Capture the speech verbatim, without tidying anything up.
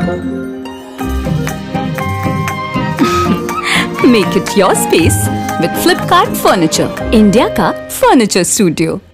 Make it your space with Flipkart Furniture, India का furniture studio.